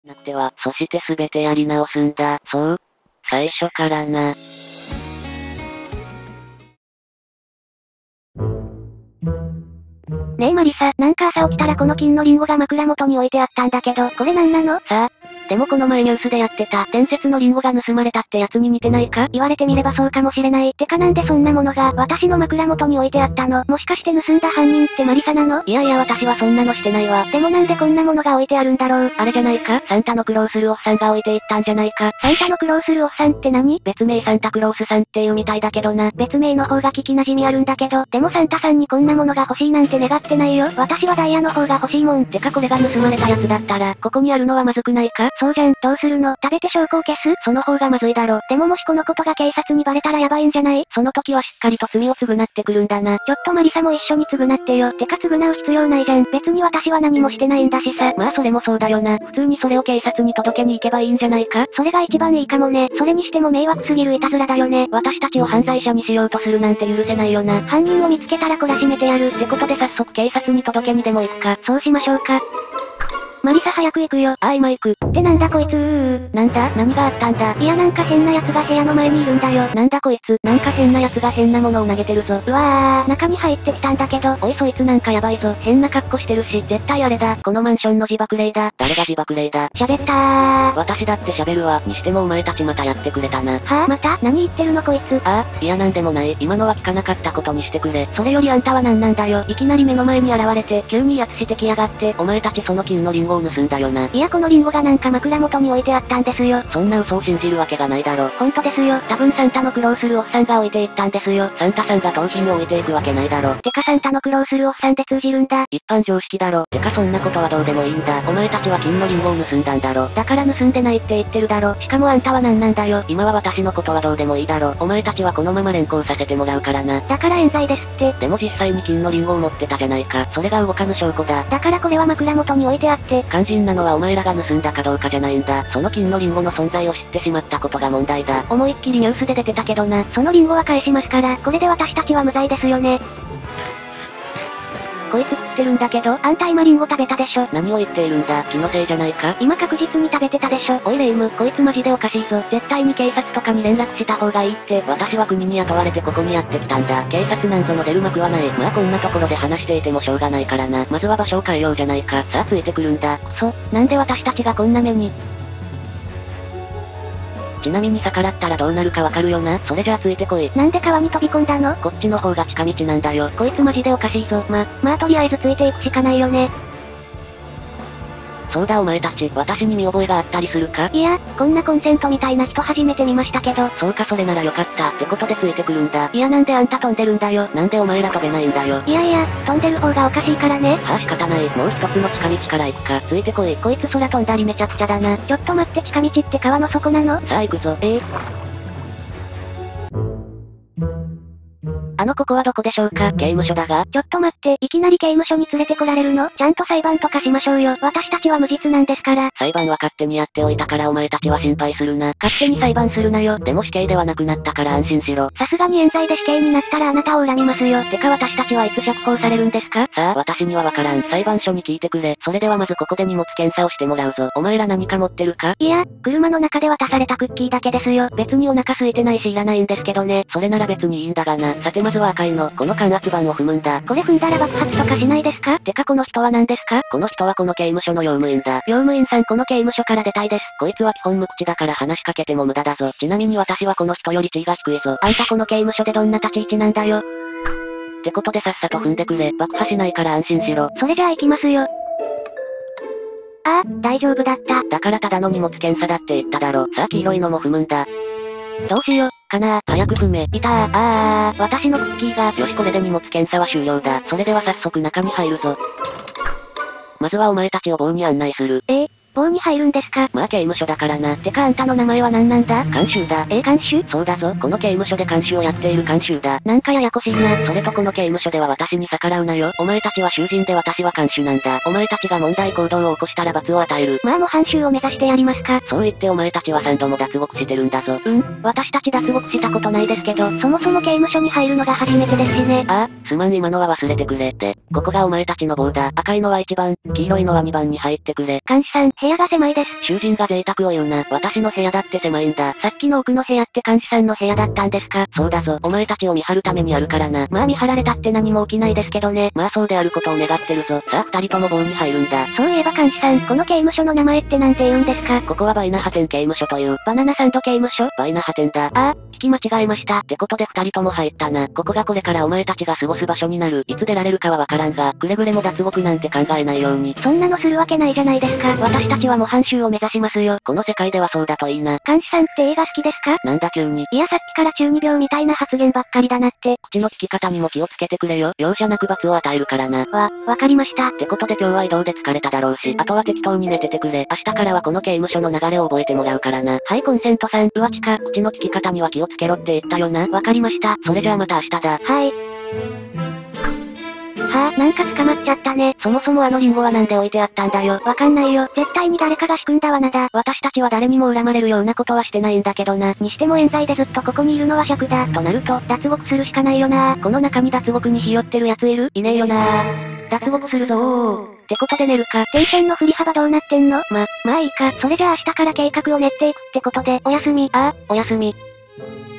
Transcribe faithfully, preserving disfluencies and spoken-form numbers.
なくては、そしてすべてやり直すんだ。そう。最初からな。 ねえマリサ、なんか朝起きたらこの金のリンゴが枕元に置いてあったんだけど、これなんなの？ さあ。でもこの前ニュースでやってた、伝説のリンゴが盗まれたってやつに似てないか？ 言われてみればそうかもしれない。てかなんでそんなものが、私の枕元に置いてあったの？もしかして盗んだ犯人ってマリサなの？ いやいや私はそんなのしてないわ。 でもなんでこんなものが置いてあるんだろう？ あれじゃないか？サンタの苦労するおっさんが置いていったんじゃないか？ サンタの苦労するおっさんって何？ 別名サンタクロースさんっていうみたいだけどな。 別名の方が聞き馴染みあるんだけど、でもサンタさんにこんなものが欲しいなんて願ってないよ。私はダイヤの方が欲しいもん。 てかこれが盗まれたやつだったら、ここにあるのはまずくないか？ そうじゃん、どうするの？食べて証拠を消す？ その方がまずいだろ。 でももしこのことが警察にバレたらやばいんじゃない？ その時はしっかりと罪を償ってくるんだな。 ちょっとマリサも一緒に償ってよ。てか償う必要ないじゃん。別に私は何もしてないんだしさ。 まあそれもそうだよな。普通にそれを警察に届けに行けばいいんじゃないか？ それが一番いいかもね。それにしても迷惑すぎるいたずらだよね。 私たちを犯罪者にしようとするなんて許せないよな。 犯人を見つけたら懲らしめてやる。 ってことで早速警察に届けにでも行くか。 そうしましょうか。マリサ早く行くよ。 あー今行く。 ってなんだこいつー。 なんだ何があったんだ。 いやなんか変な奴が部屋の前にいるんだよ。 なんだこいつ。なんか変な奴が変なものを投げてるぞ。 うわー、中に入ってきたんだけど。 おいそいつなんかやばいぞ。変な格好してるし、絶対あれだ。このマンションの自爆霊だ。誰が自爆霊だ。 喋ったー。 私だって喋るわ。にしてもお前たちまたやってくれたな。 はぁ、あ、また何言ってるのこいつ。 ああ、いやなんでもない。今のは聞かなかったことにしてくれ。それよりあんたは何なんだよ。いきなり目の前に現れて、急に威圧してきやがって。お前たちその金のリンゴを盗んだよな。 いやこのリンゴがなんか枕元に置いてあったんですよ。 そんな嘘を信じるわけがないだろ。 ほんとですよ。 多分サンタの苦労するおっさんが置いていったんですよ。サンタさんが盗品を置いていくわけないだろ。 てかサンタの苦労するおっさんで通じるんだ。 一般常識だろ。てかそんなことはどうでもいいんだ。お前たちは金のリンゴを盗んだんだろ。だから盗んでないって言ってるだろ。しかもあんたは何なんだよ。今は私のことはどうでもいいだろ。お前たちはこのまま連行させてもらうからな。 だから冤罪ですって。 でも実際に金のリンゴを持ってたじゃないか。それが動かぬ証拠だ。 だからこれは枕元に置いてあって。 肝心なのはお前らが盗んだかどうかじゃないんだ。その金のリンゴの存在を知ってしまったことが問題だ。思いっきりニュースで出てたけどな。 そのリンゴは返しますから、これで私たちは無罪ですよね。 こいつ食ってるんだけど、 あんた今リンゴ食べたでしょ。 何を言っているんだ。気のせいじゃないか。 今確実に食べてたでしょ。 おいレイム、こいつマジでおかしいぞ。絶対に警察とかに連絡した方がいいって。私は国に雇われてここにやってきたんだ。警察なんぞの出る幕はない。まあこんなところで話していてもしょうがないからな。まずは場所を変えようじゃないか。さあついてくるんだ。くそ、なんで私たちがこんな目に。ちなみに逆らったらどうなるかわかるよな。それじゃあついてこい。 なんで川に飛び込んだの？ こっちの方が近道なんだよ。こいつマジでおかしいぞ。ま、 まあとりあえずついていくしかないよね。 そうだお前たち、私に見覚えがあったりするか？ いや、こんなコンセントみたいな人初めて見ましたけど。 そうかそれならよかった。ってことでついてくるんだ。いやなんであんた飛んでるんだよ。なんでお前ら飛べないんだよ。 いやいや、飛んでる方がおかしいからね。 はあ仕方ない。もう一つの近道から行くか。ついてこい。こいつ空飛んだりめちゃくちゃだな。 ちょっと待って近道って川の底なの？ さあ行くぞ。ええあのここはどこでしょうか？刑務所だが。 ちょっと待って、いきなり刑務所に連れてこられるの？ちゃんと裁判とかしましょうよ。私たちは無実なんですから。 裁判は勝手にやっておいたからお前たちは心配するな。勝手に裁判するなよ。でも死刑ではなくなったから安心しろ。 さすがに冤罪で死刑になったらあなたを恨みますよ。 てか私たちはいつ釈放されるんですか？さあ私にはわからん。裁判所に聞いてくれ。それではまずここで荷物検査をしてもらうぞ。お前ら何か持ってるか？ いや、車の中で渡されたクッキーだけですよ。 別にお腹空いてないしいらないんですけどね。それなら別にいいんだがな。さてまずは赤いの。この感圧板を踏むんだ。 これ踏んだら爆発とかしないですか？ てかこの人は何ですか？この人はこの刑務所の用務員だ。用務員さんこの刑務所から出たいです。こいつは基本無口だから話しかけても無駄だぞ。ちなみに私はこの人より地位が低いぞ。あんたこの刑務所でどんな立ち位置なんだよ。ってことでさっさと踏んでくれ。爆破しないから安心しろ。 それじゃあ行きますよ。ああ、大丈夫だった。 だからただの荷物検査だって言っただろ。さあ黄色いのも踏むんだ。どうしよう、かなー。早く踏め。いたー。あー、私のクッキーが。よしこれで荷物検査は終了だ。それでは早速中に入るぞ。まずはお前たちを棒に案内する。 えー、棒に入るんですか？ まあ刑務所だからな。 てかあんたの名前は何なんだ？ 監修だ。 えー、監修？ そうだぞ。この刑務所で監修をやっている監修だ。 なんかややこしいな。 それとこの刑務所では私に逆らうなよ。お前たちは囚人で私は監修なんだ。お前たちが問題行動を起こしたら罰を与える。 まあ模範囚を目指してやりますか。 そう言ってお前たちはさんども脱獄してるんだぞ。 うん、私たち脱獄したことないですけど、そもそも刑務所に入るのが初めてですしね。 ああ、すまん今のは忘れてくれ。で、ここがお前たちの棒だ。赤いのはいちばん、黄色いのはにばんに入ってくれ。 監視さん、 部屋が狭いです。 囚人が贅沢を言うな。私の部屋だって狭いんだ。 さっきの奥の部屋って監視さんの部屋だったんですか？ そうだぞ。お前たちを見張るためにあるからな。 まあ見張られたって何も起きないですけどね。 まあそうであることを願ってるぞ。さあ二人とも棒に入るんだ。 そういえば監視さん、この刑務所の名前ってなんて言うんですか？ ここはバイナハテン刑務所という。 バナナサンド刑務所？ バイナハテンだ。 ああ、聞き間違えました。 ってことで二人とも入ったな。ここがこれからお前たちが過ごす場所になる。いつ出られるかはわからんが、くれぐれも脱獄なんて考えないように。 そんなのするわけないじゃないですか。私たちは模範囚を目指しますよ。 この世界ではそうだといいな。 監視さんって映画好きですか？ なんだ急に。 いやさっきから中二病みたいな発言ばっかりだなって。 口の利き方にも気をつけてくれよ。容赦なく罰を与えるからな。 わ、わかりました。 ってことで今日は移動で疲れただろうし、あとは適当に寝ててくれ。明日からはこの刑務所の流れを覚えてもらうからな。はいコンセントさん、浮気か。口の利き方には気をつけろって言ったよな。 わかりました。 それじゃあまた明日だ。 はい。はぁ、なんか捕まっちゃったね。 そもそもあのリンゴはなんで置いてあったんだよ。 わかんないよ。絶対に誰かが仕組んだ罠だ。私たちは誰にも恨まれるようなことはしてないんだけどな。にしても冤罪でずっとここにいるのは尺だ。となると、脱獄するしかないよな。 この中に脱獄にひよってる奴いる？いねえよな。脱獄するぞー。ってことで寝るか。 テンションの振り幅どうなってんの？ま、まあいいか。それじゃあ明日から計画を練っていくってことで、おやすみ。 ああ、おやすみ。